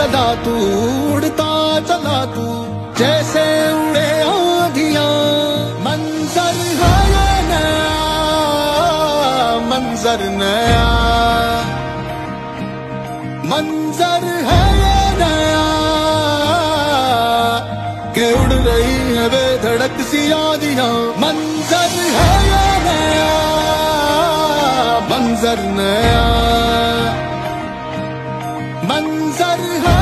चला तू, उड़ता चला तू, जैसे उड़े आंधियां। मंजर है ये नया, मंजर नया, मंजर है ये नया, के उड़ रही है बेधड़क सी आंधियां। मंजर है ये नया, मंजर नया, मंजर है